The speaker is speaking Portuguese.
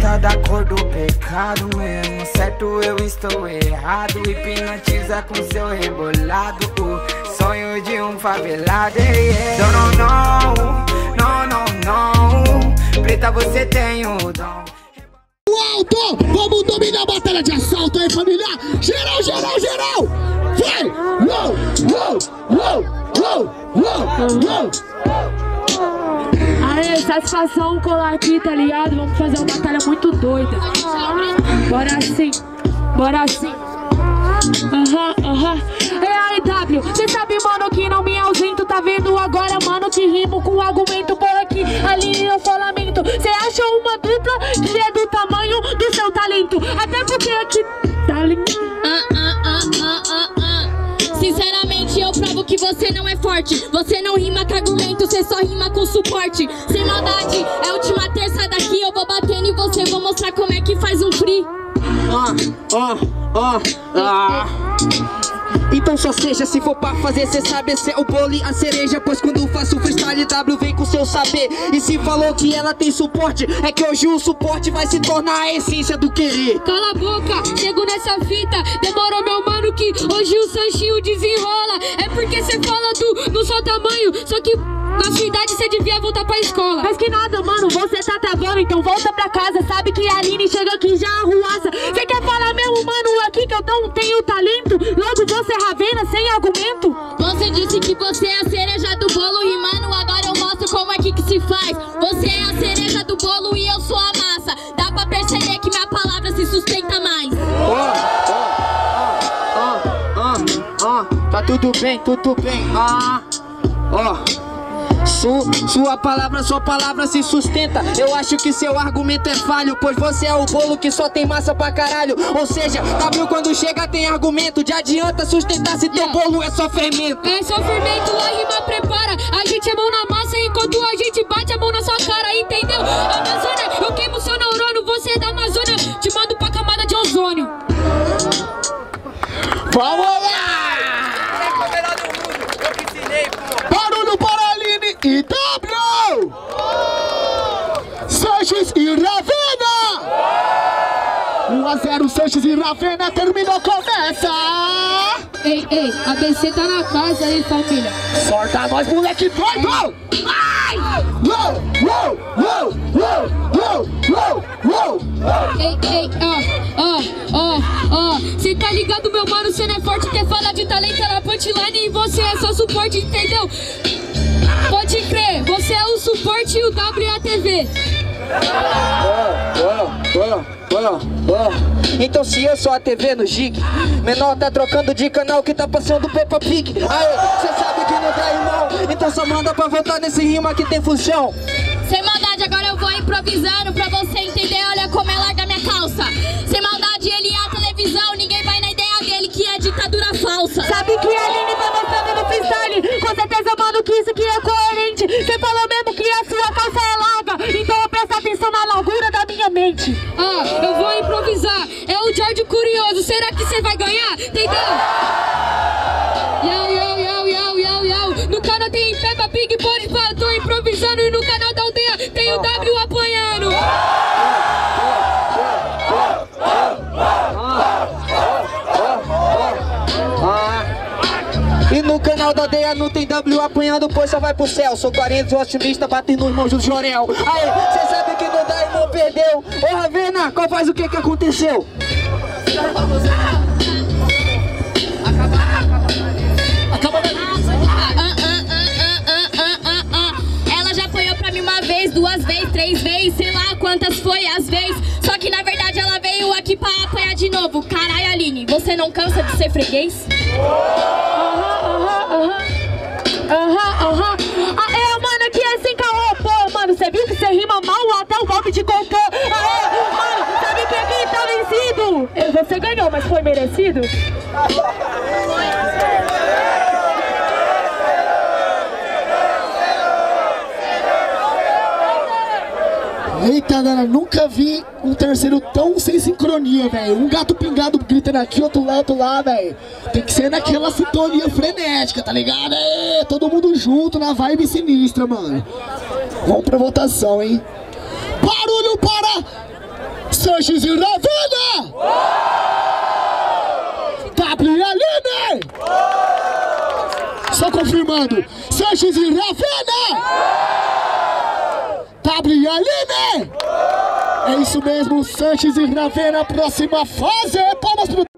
preta da cor do pecado mesmo. Certo, eu estou errado. Hipnotiza com seu rebolado o sonho de um favelado. Não, não. Preta, você tem o dom. Alto, vamos dominar a batalha de assalto aí, família. Geral, geral, geral. Vai! Uou, uou, uou, uou, uou, uou. Aê, satisfação colar aqui, tá ligado? Vamos fazer uma batalha muito doida. Bora sim, bora sim. É aí, W, cê sabe, mano, que não me ausento. Tá vendo agora, mano, que rimo com argumento. Por aqui, ali eu só lamento. Cê acha uma dupla que é do tamanho do seu talento. Até porque aqui talento. Sinceramente, eu provo que você não é forte. Você não rima com argumento, você só rima com suporte. Sem maldade, é a última terça daqui. Eu vou batendo em você, vou mostrar como é que faz um free. Então só seja, se for pra fazer, cê sabe, esse é o bolo e a cereja. Pois quando faço freestyle, W vem com seu saber. E se falou que ela tem suporte, é que hoje o suporte vai se tornar a essência do querer. Cala a boca, chego nessa fita. Demorou, meu mano, que hoje o Sanchinho desenrola. É porque cê fala do seu tamanho, só que na sua idade cê devia voltar pra escola. Mas que nada, mano, você tá travando, então volta pra casa. Sabe que a Aline chega aqui já arruaça. Cê quer falar, meu mano, aqui que eu não tenho talento? Logo você ravena sem argumento? Você disse que você é a cereja do bolo rimando. Agora eu mostro como é que se faz. Você é a cereja do bolo e eu sou a massa. Dá pra perceber que minha palavra se sustenta mais. Tá tudo bem, sua palavra se sustenta. Eu acho que seu argumento é falho, pois você é o bolo que só tem massa pra caralho. Ou seja, W quando chega tem argumento. De adianta sustentar se teu bolo é só fermento. É só fermento, a rima prepara. A gente é mão na massa enquanto a gente bate a mão na sua cara, entendeu? Amazônia, eu queimo seu neurônio. Você é da Amazônia, te mando pra camada de ozônio. Vamos lá! Barulho para Aline e W! Sanches e Ravena! 1-0 Sanches e Ravena, terminou, começa! Ei, ABC tá na casa aí, família. Sorta nós, moleque doido! Ai! Cê tá ligado, meu mano, cê não é forte. Quer falar de talento na punchline e você é só suporte, entendeu? Pode crer, você é o suporte e o W é a TV. Então se eu sou a TV no gig, menor tá trocando de canal que tá passando Peppa Pig. Aê, cê sabe que não dá irmão, então só manda pra voltar nesse rima que tem função. Sem maldade, agora eu vou improvisando pra você entender, olha como é larga minha calça. Sem maldade, ele é a televisão, ninguém vai na ideia dele que é ditadura falsa. Sabe que a Aline vai mostrando no freestyle. Com certeza, mano, que isso aqui é coerente. Você falou mesmo que a sua calça é larga, então presta atenção na largura da minha mente. Eu vou improvisar, é o George Curioso, será que você vai ganhar? Entendeu? No canal tem Peppa Pig, por enquanto tô improvisando. E no canal da aldeia tem o W apanhando. E no canal da aldeia não tem W apanhando, pois só vai pro céu. Sou 40 otimista, batendo nos irmãos do Jorel. Aê, cê sabe que não dá, irmão, perdeu. Ô Ravena, qual faz o que aconteceu? Ela já apanhou pra mim uma vez, 2 vezes, 3 vezes, sei lá quantas foi as vezes. Só que na verdade ela veio aqui pra apanhar de novo. Caralho, Aline, você não cansa de ser freguês? Mano, aqui é sem caô, pô, mano, você viu que você rima mal até o golpe de cocô. Mano, sabe que aqui tá vencido? Você ganhou, mas foi merecido? Eita, galera, nunca vi um terceiro tão sem sincronia, velho. Um gato pingado gritando aqui, outro lá, velho. Tem que ser naquela sintonia frenética, tá ligado? É, todo mundo junto na vibe sinistra, mano. Vamos pra votação, hein? Barulho para Sanches e Ravena! W e Aline! Só confirmando, Sanches e Ravena! W e Aline! É isso mesmo, Sanches e Ravena, próxima fase! Palmas pro